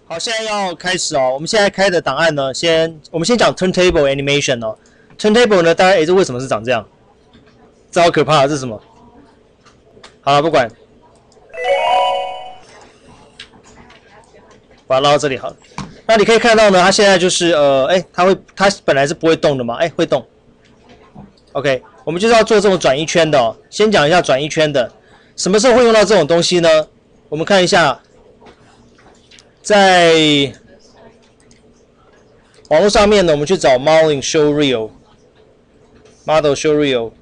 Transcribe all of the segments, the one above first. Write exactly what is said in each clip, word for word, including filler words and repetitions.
好，现在要开始哦。我们现在开的档案呢，先我们先讲 turntable animation 哦。turntable 呢，大家诶，这为什么是长这样？这好可怕啊！这是什么？好了，不管，把它拉到这里好了。那你可以看到呢，它现在就是呃，哎，它会，它本来是不会动的嘛，哎，会动。OK， 我们就是要做这种转一圈的哦。先讲一下转一圈的，什么时候会用到这种东西呢？我们看一下，在网络上面呢，我们去找 modeling show real model show real，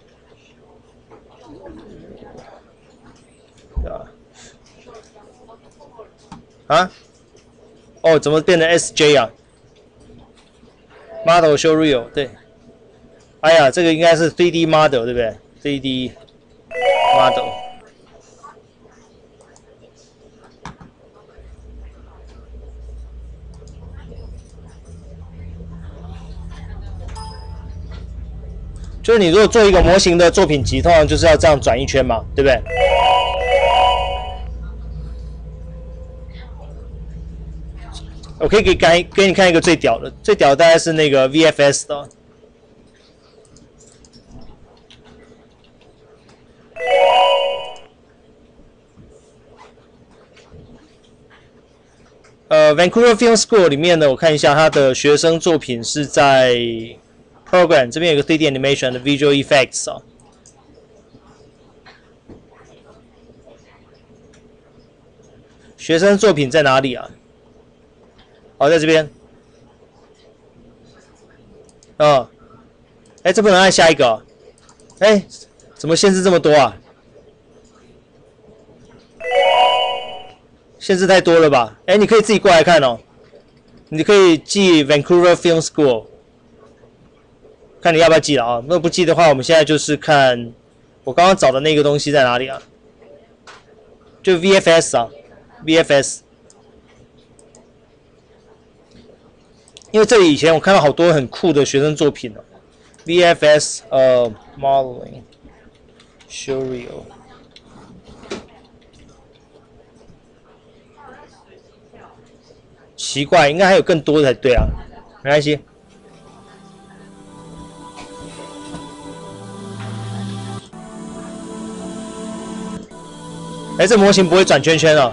啊？哦，怎么变成 S J 啊 ？Model show real， 对。哎呀，这个应该是 三 D model 对不对 ？三 D model。就是你如果做一个模型的作品集，通常就是要这样转一圈嘛，对不对？我可以给给给你看一个最屌的，最屌的大概是那个 V F S 的。呃 ，Vancouver Film School 里面呢，我看一下他的学生作品是在 Program 这边有个 三 D Animation 的 Visual Effects 啊。学生作品在哪里啊？好，在这边。哦，哎，这不能按下一个、哦。哎，怎么限制这么多啊？限制太多了吧？哎，你可以自己过来看哦。你可以记 Vancouver Film School， 看你要不要记了啊？如果不记的话，我们现在就是看我刚刚找的那个东西在哪里啊？就 V F S 啊 ，V F S。因为这里以前我看到好多很酷的学生作品哦 ，V F S 呃 modeling show real。奇怪，应该还有更多的才对啊，没关系。哎，这模型不会转圈圈哦。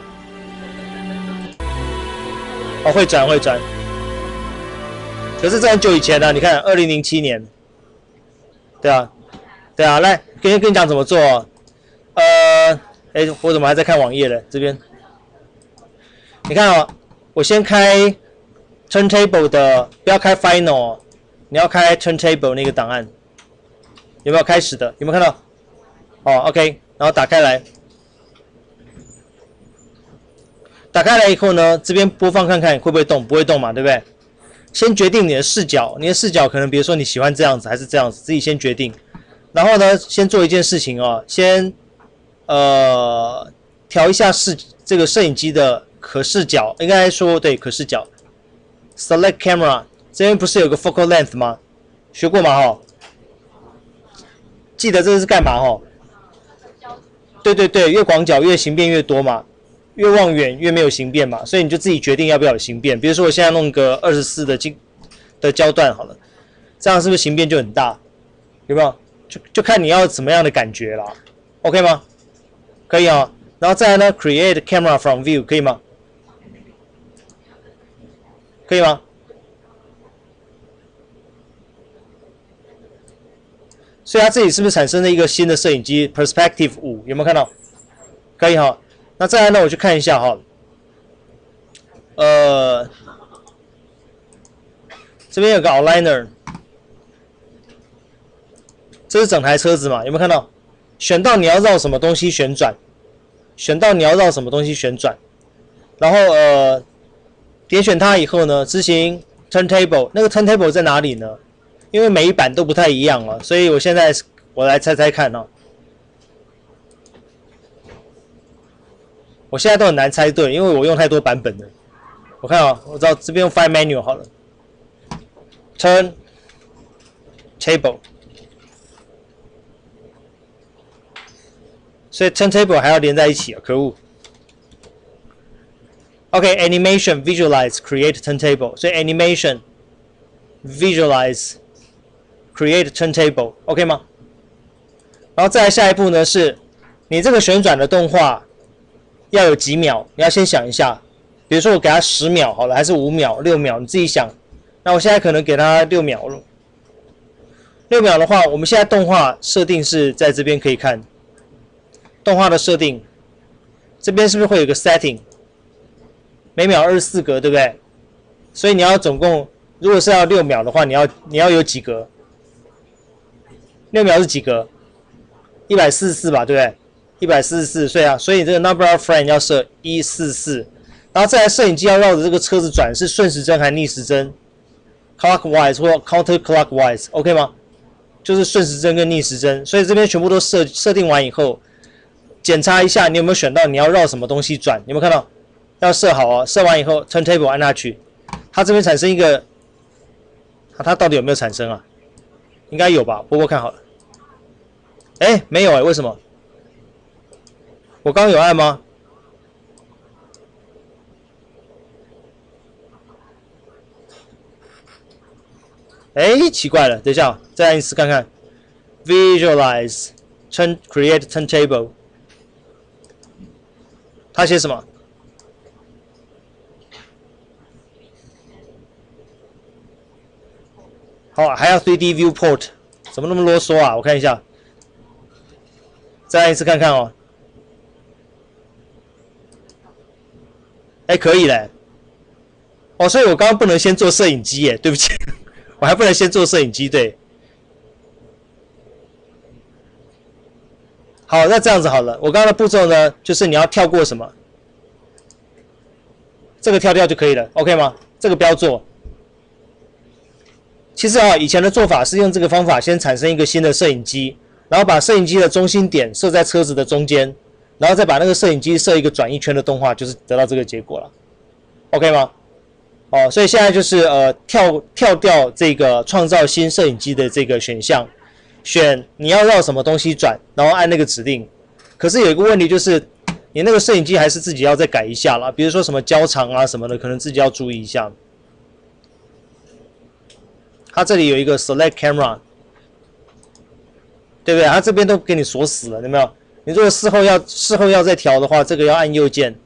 哦，会转会转。可是这很久以前了、啊，你看，二零零七年。对啊，对啊，来，跟跟你讲怎么做、哦。呃，哎，我怎么还在看网页了？这边，你看哦。我先开 turntable 的，不要开 final， 哦，你要开 turntable 那个档案，有没有开始的？有没有看到？哦 ，OK， 然后打开来，打开来以后呢，这边播放看看会不会动，不会动嘛，对不对？先决定你的视角，你的视角可能比如说你喜欢这样子还是这样子，自己先决定。然后呢，先做一件事情哦，先呃调一下视这个摄影机的可视角，应该说对可视角。Select camera， 这边不是有个 focal length 吗？学过吗？哈，记得这是干嘛？哈，对对对，越广角越形变越多嘛，越望远越没有形变嘛，所以你就自己决定要不要有形变。比如说我现在弄个二十四的焦的焦段好了，这样是不是形变就很大？有没有？就就看你要怎么样的感觉啦 ，OK 吗？可以啊，然后再来呢 ，Create camera from view 可以吗？可以吗？所以它这里是不是产生了一个新的摄影机 Perspective 五？有没有看到？可以哈。那再来呢，我去看一下哈。呃，这边有个 Outliner， 这是整台车子嘛？有没有看到？选到你要绕什么东西旋转，选到你要绕什么东西旋转，然后呃。点选它以后呢，执行 turntable， 那个 turntable 在哪里呢？因为每一版都不太一样哦，所以我现在我来猜猜看哦。我现在都很难猜对，因为我用太多版本了。我看啊、哦，我知道这边用 File Menu 好了 ，turntable， 所以 turntable 还要连在一起啊，可恶。 OK，animation、okay, visualize create turntable， 所以 animation visualize create turntable，OK、okay、吗？然后再来下一步呢是，你这个旋转的动画要有几秒，你要先想一下，比如说我给它十秒好了，还是五秒、六秒，你自己想。那我现在可能给它六秒了。六秒的话，我们现在动画设定是在这边可以看，动画的设定，这边是不是会有个 setting？ 每秒二十四格，对不对？所以你要总共，如果是要六秒的话，你要你要有几格？六秒是几格？一百四十四吧，对不对？一百四十四，所以啊，所以这个 number of frame 要设一百四十四，然后再来摄影机要绕着这个车子转，是顺时针还是逆时针 ？clockwise 或 counter clockwise，OK 吗？就是顺时针跟逆时针，所以这边全部都设设定完以后，检查一下你有没有选到你要绕什么东西转，有没有看到？要设好哦，设完以后 turntable 按下去，它这边产生一个，啊、它到底有没有产生啊？应该有吧，播播看好了。哎，没有哎，为什么？我刚刚有按吗？哎，奇怪了，等一下，再按一次看看。Visualize turn create turntable， 它写什么？好，还要 三 D viewport， 怎么那么啰嗦啊？我看一下，再按一次看看哦。哎，可以嘞。哦，所以我刚刚不能先做摄影机耶，对不起，我还不能先做摄影机，对。好，那这样子好了，我刚刚的步骤呢，就是你要跳过什么？这个跳掉就可以了 ，OK 吗？这个不要做。其实啊，以前的做法是用这个方法先产生一个新的摄影机，然后把摄影机的中心点设在车子的中间，然后再把那个摄影机设一个转一圈的动画，就是得到这个结果了 ，OK 吗？哦，所以现在就是呃跳跳掉这个创造新摄影机的这个选项，选你要绕什么东西转，然后按那个指令。可是有一个问题就是，你那个摄影机还是自己要再改一下啦，比如说什么焦长啊什么的，可能自己要注意一下。它这里有一个 select camera， 对不对？它这边都给你锁死了，有没有？你如果事后要事后要再调的话，这个要按右键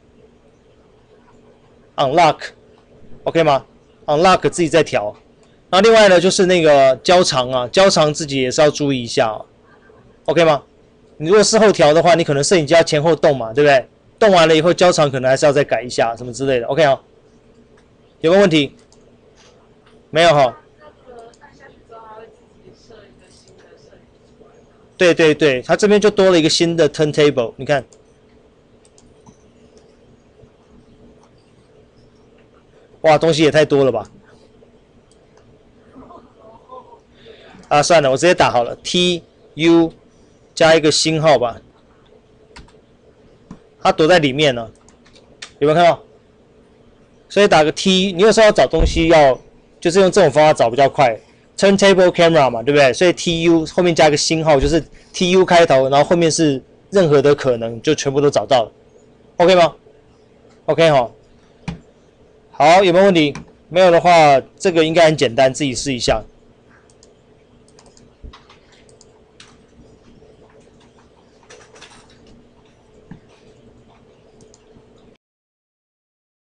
unlock。OK 吗 ？Unlock 自己再调。然后另外呢，就是那个焦长啊，焦长自己也是要注意一下、哦、，OK 吗？你如果事后调的话，你可能摄影机要前后动嘛，对不对？动完了以后，焦长可能还是要再改一下，什么之类的 ，OK 啊、哦？有没有问题？没有哈、哦。对对对，它这边就多了一个新的 turntable， 你看。哇，东西也太多了吧！啊，算了，我直接打好了 ，T U 加一个星号吧。它躲在里面呢，有没有看到？所以打个 T， 你有时候要找东西要就是用这种方法找比较快。Turntable camera 嘛，对不对？所以 T U 后面加个星号，就是 T U 开头，然后后面是任何的可能，就全部都找到了 ，OK 吗 ？OK 哈。好，有没有问题？没有的话，这个应该很简单，自己试一下。